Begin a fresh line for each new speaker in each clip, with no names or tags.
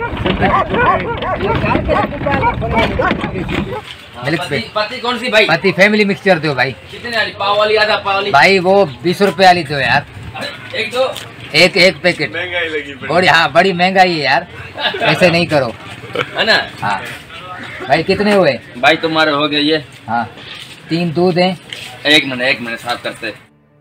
Milk पे
पत्ती कौन सी भाई?
पति फैमिली मिक्सचर दो भाई।
कितने वाली? पाव वाली, आधा पाव वाली?
भाई वो 20 रुपए वाली दो यार।
एक दो,
एक पैकेट।
महंगाई लगी
बड़ी, हाँ बड़ी महंगाई है यार, ऐसे नहीं करो।
है ना?
हाँ भाई कितने हुए
भाई? तुम्हारे हो गए ये।
हाँ 3 दूध हैं।
एक मिनट साफ करते।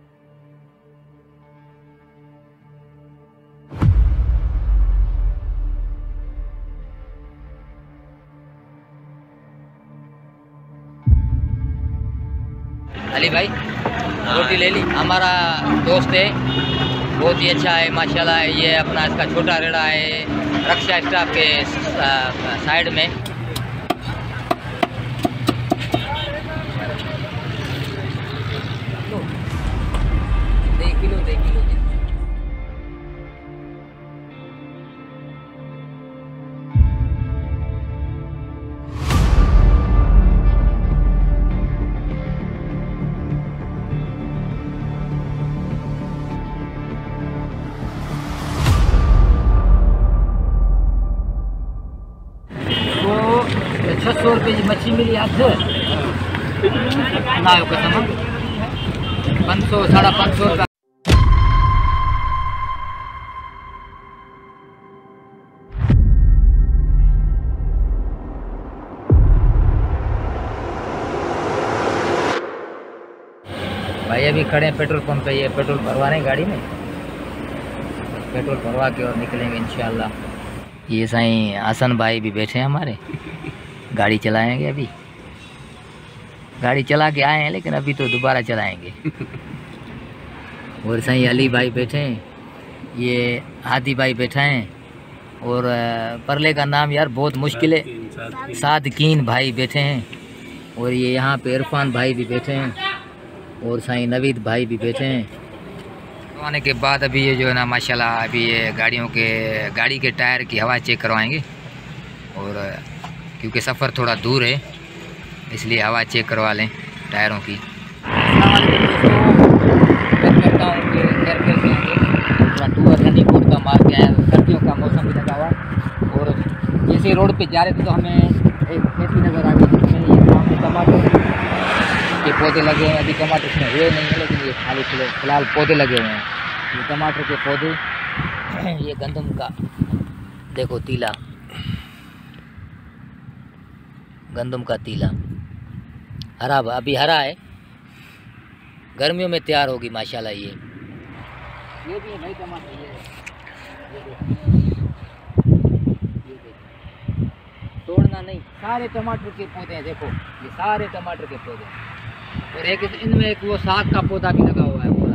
अली भाई रोटी ले ली। हमारा दोस्त है, बहुत ही अच्छा है माशाल्लाह। ये अपना इसका छोटा रेड़ा है रक्षा स्टाफ के साइड में। दे किलो तो 600 रुपये की मच्छी मिली आज ना कसम 500 550 का। भाई अभी खड़े हैं पेट्रोल पंप पे। ये पेट्रोल भरवाने गाड़ी में, पेट्रोल भरवा के और निकलेंगे इंशाल्लाह। ये साईं हसन भाई भी बैठे हैं हमारे, गाड़ी चलाएंगे। अभी गाड़ी चला के आए हैं लेकिन अभी तो दोबारा चलाएंगे। और साईं अली भाई बैठे हैं, ये हादी भाई बैठा हैं, और परले का नाम यार बहुत मुश्किल है, सादकीन भाई बैठे हैं, और ये यहाँ पे इरफान भाई भी बैठे हैं, और साईं नवीद भाई भी बैठे हैं। आने के बाद अभी ये जो है ना माशाल्लाह अभी ये गाड़ी के टायर की हवा चेक करवाएंगे, और क्योंकि सफ़र थोड़ा दूर है इसलिए हवा चेक करवा लें टायरों की। करता हूँ कि थोड़ा टूर रनीकोट का मार के आया, सर्दियों का मौसम भी लगा हुआ, और जैसे रोड पे जा रहे थे तो हमें एक खेती नज़र आ गई जिसमें ये सामने टमाटर के पौधे लगे हैं। अभी टमाटर इसमें हुए नहीं है लेकिन ये खाली फिलहाल पौधे लगे हुए हैं। ये टमाटर के पौधे, ये गंदम का देखो तीला, गंदम का तीला हरा, अभी हरा है, गर्मियों में तैयार होगी माशाल्लाह। ये भी है भाई टमाटर, ये तोड़ना नहीं, सारे टमाटर के पौधे हैं देखो, ये सारे टमाटर के पौधे हैं, और एक इनमें एक वो साग का पौधा भी लगा हुआ है पूरा।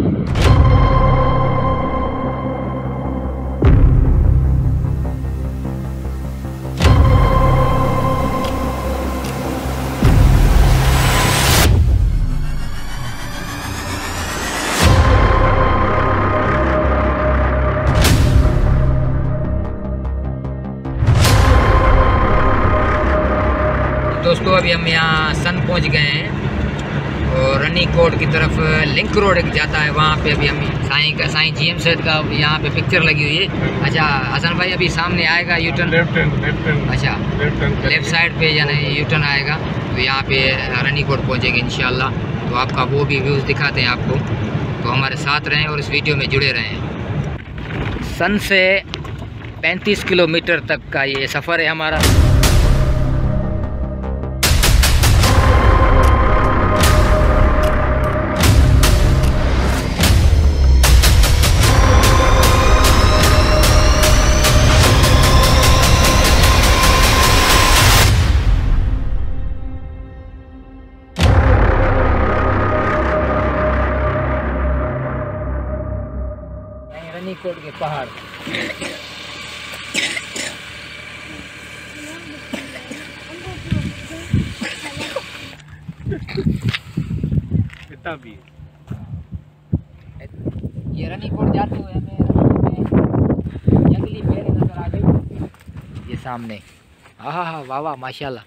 दोस्तों अभी हम यहाँ सन पहुँच गए हैं, और रनीकोट की तरफ लिंक रोड एक जाता है, वहाँ पे अभी हम साईं GM सेट का यहाँ पे पिक्चर लगी हुई है। अच्छा हसन भाई अभी सामने आएगा यूटर्न, अच्छा लेफ्ट साइड पे यानी यूटर्न आएगा, तो यहाँ पे रनीकोट पहुँचेंगे इंशाल्लाह। तो आपका वो भी व्यूज़ दिखाते हैं आपको, तो हमारे साथ रहें और इस वीडियो में जुड़े रहें। सन से 35 किलोमीटर तक का ये सफ़र है हमारा। रनीकोट के पहाड़,
कितना भी
ये रनीकोट जाते हुए हमें जंगली पेड़ नजर आ गई ये सामने। हाँ वाह वाह माशाल्लाह।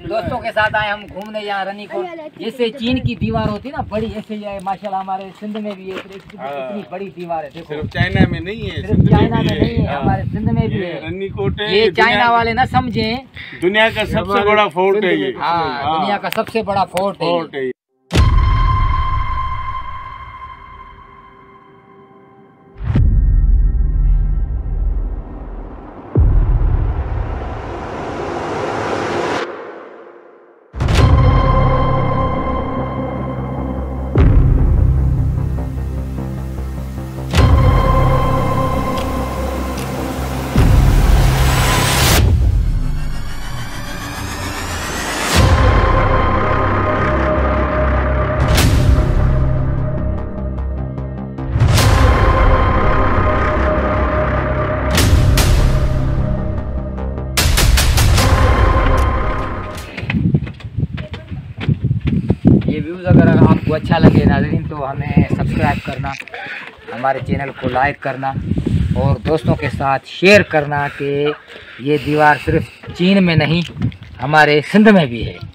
दोस्तों के साथ आए हम घूमने यहाँ रनी को। जैसे चीन की दीवार होती है ना बड़ी, ऐसे ये माशाल्लाह हमारे सिंध में भी है, इतनी बड़ी दीवार है। देखो
सिर्फ चाइना में नहीं है,
सिर्फ चाइना में नहीं है, हमारे सिंध में भी है।
रनी कोट है,
ये चाइना वाले ना समझे,
दुनिया का सबसे बड़ा फोर्ट है ये।
हाँ, दुनिया का सबसे बड़ा फोर्ट है। ये व्यूज़ अगर आपको अच्छा लगे नाज़रीन तो हमें सब्सक्राइब करना, हमारे चैनल को लाइक करना और दोस्तों के साथ शेयर करना कि ये दीवार सिर्फ चीन में नहीं हमारे सिंध में भी है।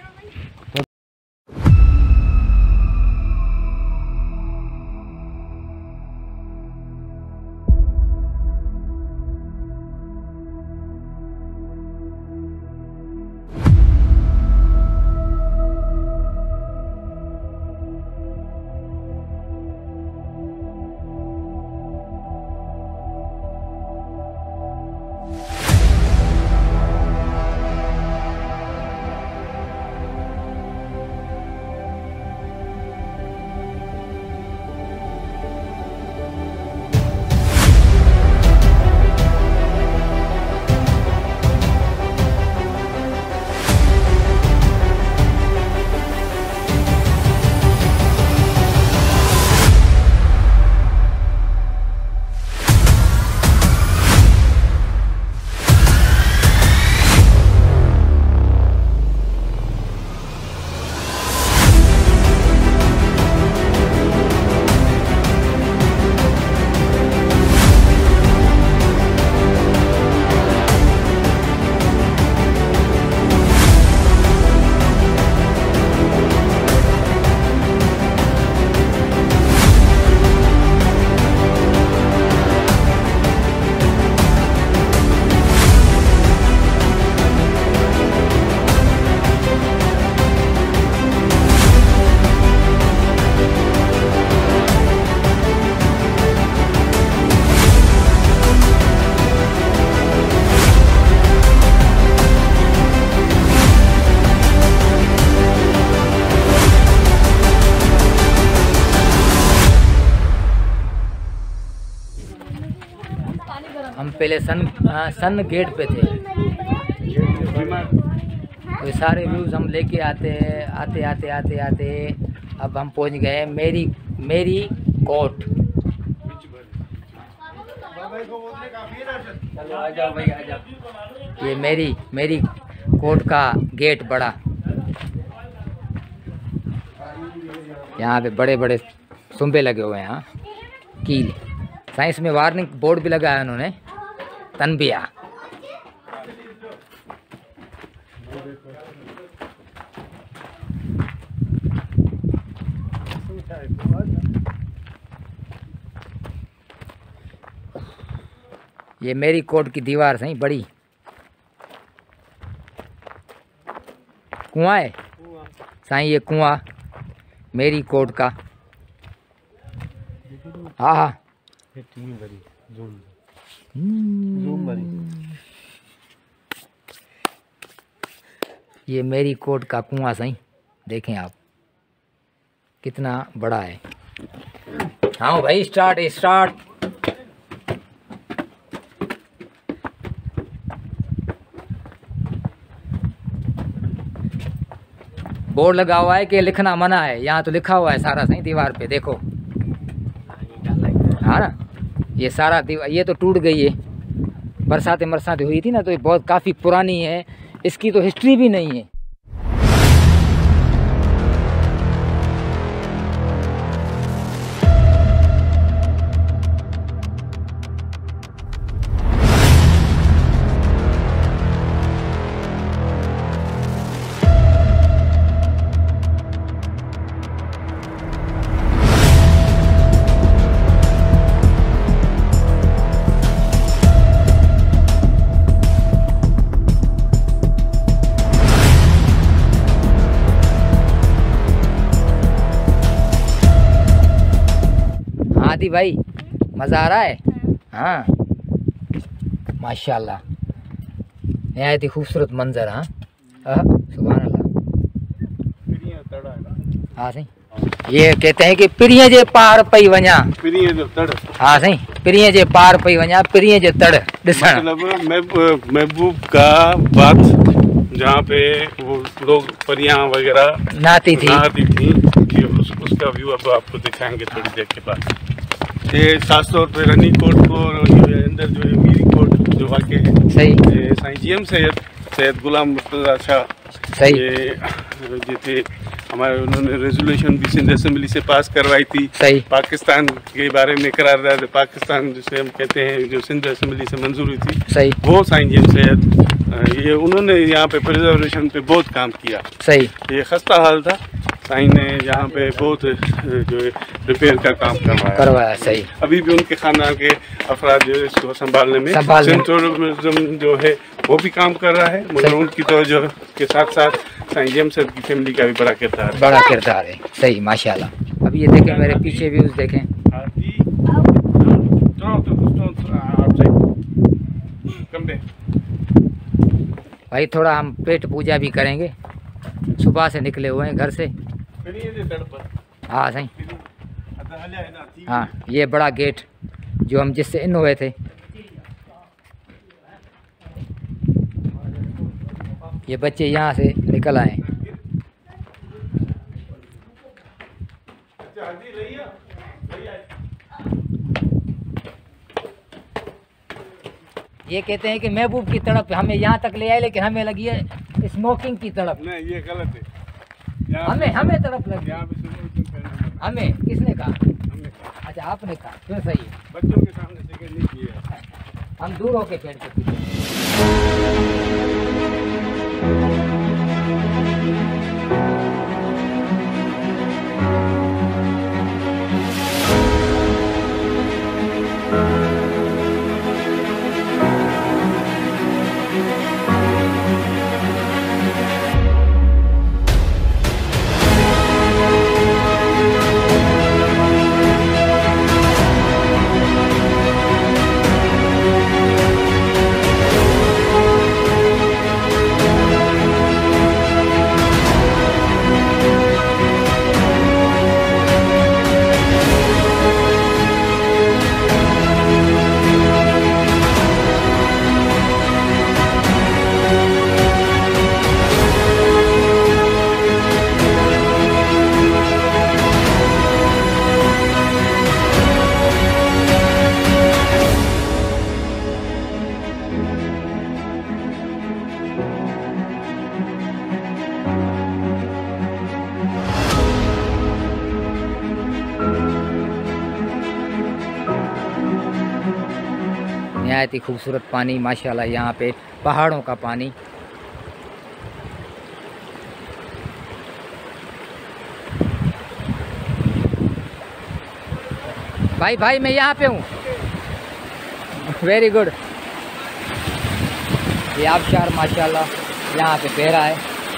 हम पहले सन गेट पे थे, तो सारे व्यूज़ हम लेके आते अब हम पहुंच गए मेरी कोट। ये मेरी कोट का गेट बड़ा, यहाँ पे बड़े बड़े सुंबे लगे हुए हैं। यहाँ कील साइंस में वार्निंग बोर्ड भी लगाया उन्होंने, तनबिया। ये मेरी कोट की दीवार सही बड़ी कुआं है साईं, ये कुआं मेरी कोट का। हाँ हाँ ये मेरी कोट का कुआं सही, देखें आप कितना बड़ा है। हाँ भाई स्टार्ट। बोर्ड लगा हुआ है कि लिखना मना है, यहाँ तो लिखा हुआ है सारा सही दीवार पे, देखो। हाँ ना, ये सारा दीवार ये तो टूट गई है, बरसातें हुई थी ना, तो ये बहुत काफ़ी पुरानी है, इसकी तो हिस्ट्री भी नहीं है। हादी भाई मज़ा आ रहा है? हाँ माशाल्लाह, नहायत ही खूबसूरत मंजर। हाँ सुभान अल्लाह। हाँ सही, ये कहते हैं कि पिरिये जे पार पई वञा,
पिरिये जो तड़।
हाँ सही, पिरिये जे पार पई वञा, पिरिये जे तड़ ॾिसण।
मतलब महबूब का बात जहाँ पे वो लोग परियां वगैरह
नहाती थी,
ये उसका व्यू अब आपको दिखाएंगे थोड़ी देर के बाद। ये खासतौर पे रनी कोट को अंदर जो है मीरी कोट जो वाक़ है,
सही
ये साईं जीएम सैयद गुलाम मुर्तज़ा शाह,
सही,
ये जो थे हमारे, उन्होंने रेजोल्यूशन भी सिंध असेंबली से पास करवाई थी।
सही,
पाकिस्तान के बारे में करारदाद पाकिस्तान जिसे हम कहते हैं, जो सिंध असेंबली से मंजूर हुई थी,
सही,
वो साईं जीएम सैयद, ये उन्होंने यहाँ पे प्रिजर्वेशन पे बहुत काम किया।
सही,
ये खस्ता हाल था, साईं ने यहाँ पे बहुत जो है रिपेयर का काम करवाया।
सही।
अभी भी उनके खानदान के अफराद जो है इसको संभालने में सिंध टूरिज्म जो है वो भी काम कर रहा है, मगर उनकी तवज्जो के साथ साथ साईं जीएम सैयद की फैमिली का भी बड़ा किरदार है। सही माशाल्लाह। अब ये देखें मेरे पीछे व्यूज देखें। भाई थोड़ा हम पेट पूजा भी करेंगे, सुबह से निकले हुए हैं घर से। हाँ सही। हाँ ये बड़ा गेट जो हम जिससे इन हुए थे, ये बच्चे यहाँ से निकल आए। ये कहते हैं कि महबूब की तड़प हमें यहाँ तक ले आए, लेकिन हमें लगी है स्मोकिंग की तड़प। नहीं ये गलत है,
हमें तड़प लगी। हमें किसने कहा?
हमने कहा।
अच्छा आपने कहा, फिर सही है।
बच्चों के सामने सिगरेट नहीं किया,
हम दूर होके पेड़ के पीछे। नहायत ही खूबसूरत पानी माशाल्लाह, यहाँ पे पहाड़ों का पानी। भाई मैं यहाँ पे हूँ। Very good. ये आबशार माशाल्लाह यहाँ पे बह रहा है।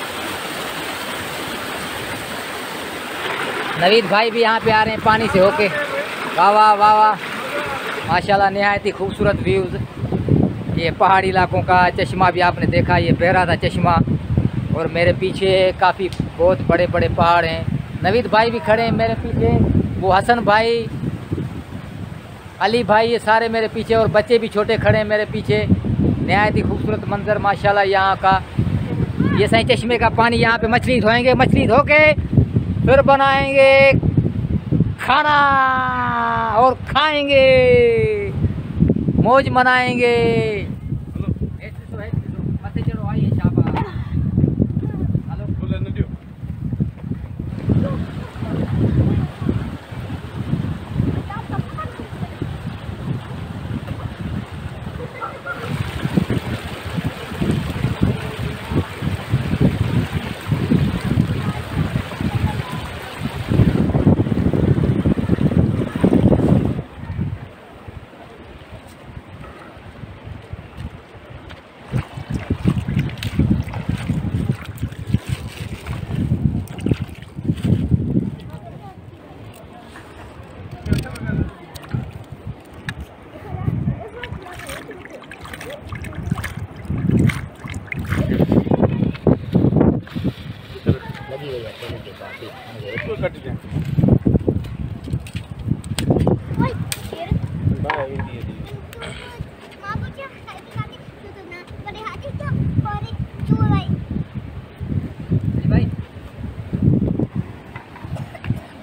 नवीद भाई भी यहाँ पे आ रहे हैं पानी से होके। वाह वाह वाह वाह माशाल्लाह, नहायत ही खूबसूरत व्यूज़। ये पहाड़ी इलाकों का चश्मा भी आपने देखा, ये बह रहा था चश्मा। और मेरे पीछे काफ़ी बहुत बड़े बड़े पहाड़ हैं। नवीद भाई भी खड़े हैं मेरे पीछे, वो हसन भाई, अली भाई, ये सारे मेरे पीछे, और बच्चे भी छोटे खड़े हैं मेरे पीछे। नहायत ही खूबसूरत मंजर माशाल्लाह यहाँ का। ये सही चश्मे का पानी, यहाँ पे मछली धोएंगे, मछली धो के फिर बनाएंगे खाना और खाएंगे, मौज मनाएंगे। चलो आइए शाबा।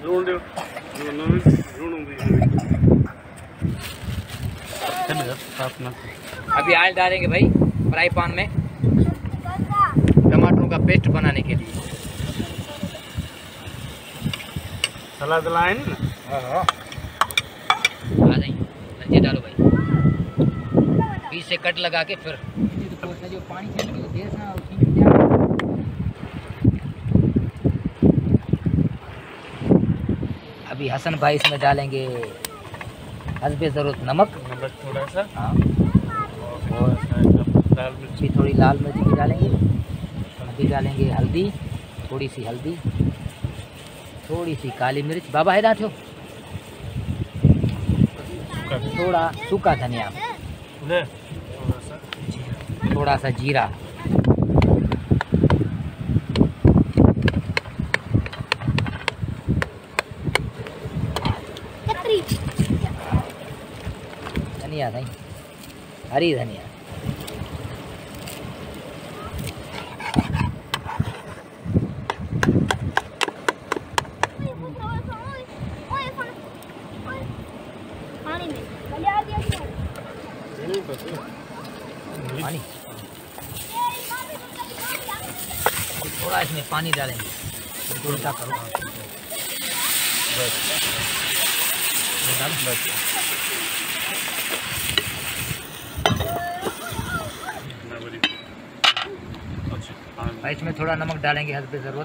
अभी ऑयल डालेंगे भाई फ्राई पैन में टमाटरों का पेस्ट बनाने के लिए।
सलाद लाए ना।
हाँ आ जाइए, डालो भाई, बीच से कट लगा के फिर जो पानी अभी हसन भाई इसमें डालेंगे हस्बे ज़रूरत नमक
थोड़ा सा।
हाँ,
और लाल मिर्ची,
थोड़ी लाल मिर्च भी डालेंगे। अभी डालेंगे हल्दी, थोड़ी सी हल्दी, थोड़ी सी काली मिर्च, बाबा है डांटो, थोड़ा सूखा धनिया, थोड़ा सा जीरा, धनिया नहीं, हरी धनिया, पानी, थोड़ा इसमें पानी डालेंगे, उल्टा करो, इसमें थोड़ा नमक डालेंगे हस्बे ज़रूरत।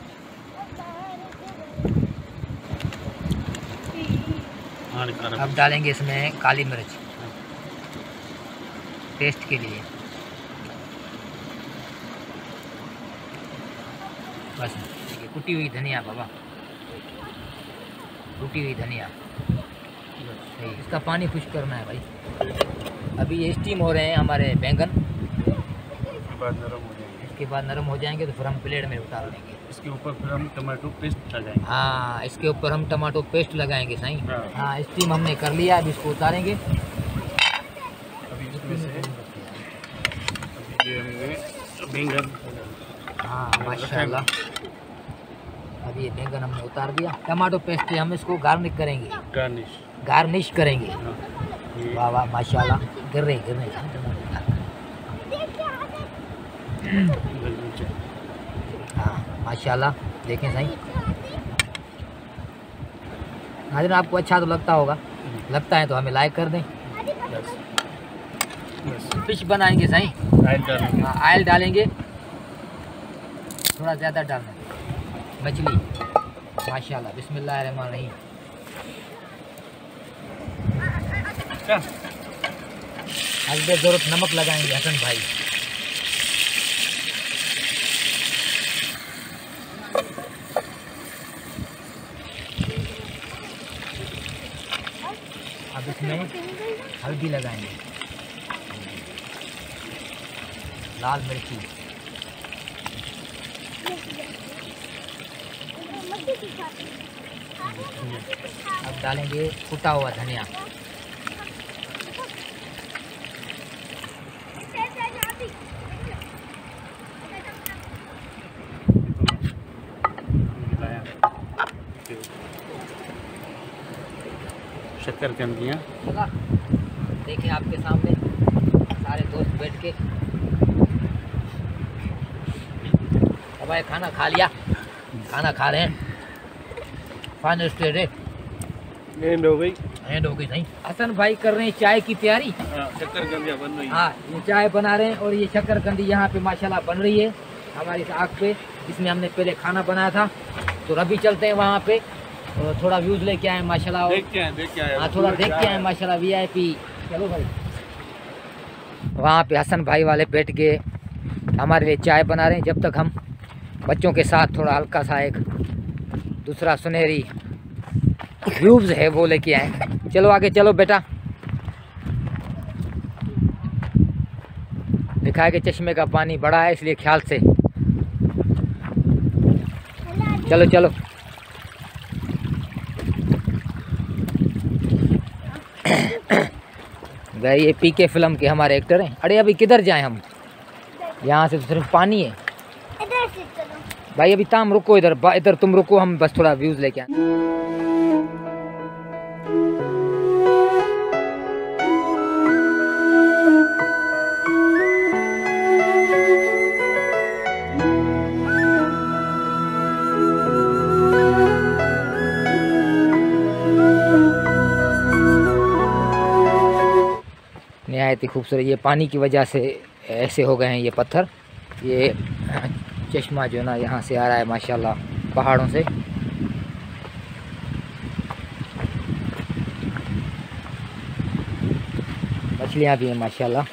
अब डालेंगे इसमें काली मिर्च टेस्ट के लिए, बस ठीक है। कुटी हुई धनिया बाबा, कुटी हुई धनिया, सही। इसका पानी खुश करना है भाई। अभी ये स्टीम हो रहे हैं हमारे बैंगन, इसके बाद नरम हो जाएंगे तो फिर हम प्लेट में उतार लेंगे।
इसके ऊपर फिर हम टमाटो पेस्ट लगाएंगे।
हाँ, इसके ऊपर हम टमाटो पेस्ट लगाएंगे सही। हाँ, स्टीम हमने कर लिया, अब इसको उतारेंगे।
अभी इसमें से ये हमने बैंगन,
हाँ माशाल्लाह, अब ये बैंगन हमने उतार दिया। टमाटो पेस्ट से हम इसको गार्निश करेंगे, गार्निश करेंगे। वाह वाह माशाल्लाह, गिर रहे हाँ माशाल्लाह, देखें सही। नाज़रीन आपको अच्छा तो लगता होगा, लगता है तो हमें लाइक कर दें। फिश बनाएंगे सही, ऑयल डालेंगे, थोड़ा ज़्यादा डालना, मछली माशाल्लाह, बिस्मिल्लाहिर्रहमानिर्रहीम। हस्बे ज़रूरत नमक लगाएंगे हसन भाई। अब इसमें हल्दी लगाएंगे, लाल मिर्ची, अब डालेंगे कुटा हुआ धनिया,
शकरकंदियाँ।
देखिए आपके सामने सारे दोस्त बैठ के भाई खाना खा लिया, खाना खा रहे हैं, फाइनल स्टेज है,
एंड हो गई
सही। हसन भाई कर रहे हैं चाय की तैयारी,
शकरकंदियाँ बन रही है।
हाँ, ये चाय बना रहे हैं और ये शकरकंदी यहाँ पे माशाल्लाह बन रही है हमारी इस आग पे, जिसमें हमने पहले खाना बनाया था। तो अभी चलते हैं वहाँ पे और थोड़ा व्यूज लेके आए माशाल्लाह,
देख के आए,
हाँ थोड़ा देख के आए माशाल्लाह, VIP। चलो भाई, वहाँ पे हसन भाई वाले बैठ के हमारे लिए चाय बना रहे हैं, जब तक हम बच्चों के साथ थोड़ा हल्का सा एक दूसरा सुनहरी व्यूज है वो लेके आए। चलो आगे चलो बेटा, लिखा है कि चश्मे का पानी बड़ा है, इसलिए ख्याल से चलो चलो। भाई ये PK फिल्म के हमारे एक्टर हैं। अरे अभी किधर जाएं हम, यहाँ से तो सिर्फ पानी है। भाई अभी ताम रुको, इधर इधर तुम रुको, हम बस थोड़ा व्यूज लेके आए। निहायत ही खूबसूरत, ये पानी की वजह से ऐसे हो गए हैं ये पत्थर। ये चश्मा जो ना यहाँ से आ रहा है माशाल्लाह पहाड़ों से। मछलियाँ भी हैं माशाल्लाह।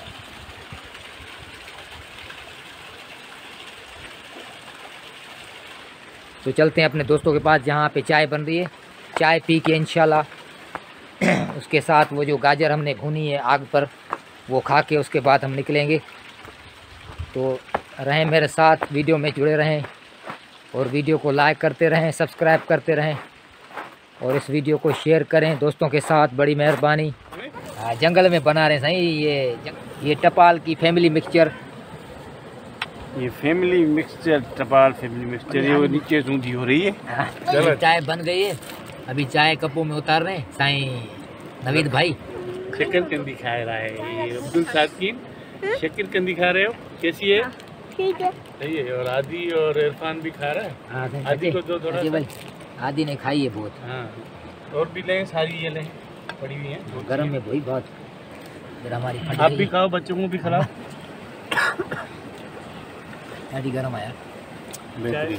तो चलते हैं अपने दोस्तों के पास जहाँ पे चाय बन रही है। चाय पी के इंशाल्लाह उसके साथ वो जो गाजर हमने भुनी है आग पर वो खा के उसके बाद हम निकलेंगे। तो रहें मेरे साथ, वीडियो में जुड़े रहें और वीडियो को लाइक करते रहें, सब्सक्राइब करते रहें और इस वीडियो को शेयर करें दोस्तों के साथ, बड़ी मेहरबानी। जंगल में बना रहे हैं सही ये टपाल की फैमिली मिक्सचर।
ये family mixture, Tapal family mixture, ये नीचे सूंधी हो रही है।
चाय बन गई है, अभी चाय कपों में उतार रहे हैं साईं नवीद भाई।
शकरकंदी खा रहा है ये अब्दुल साकिन, शकरकंदी खा रहे हो, कैसी है?
ठीक है,
सही है। और आदि और इरफान भी खा रहा है। आदि को दो थोड़ा सा।
आदि ने खाई है बहुत।
हाँ, और भी लें, सारी ये लें, पड़ी हुई हैं
गर्म में भाई बहुत। जरा हमारी
आप भी खाओ, बच्चों को भी खिलाओ।
आदि गर्म आया
बेहतरीन।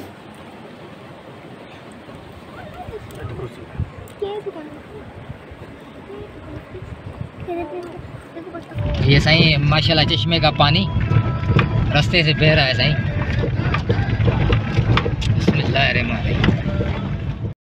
ये सही माशाल्लाह चश्मे का पानी रास्ते से बह रहा है सही। बिस्मिल्लाहिर्रहमानिर्रहीम।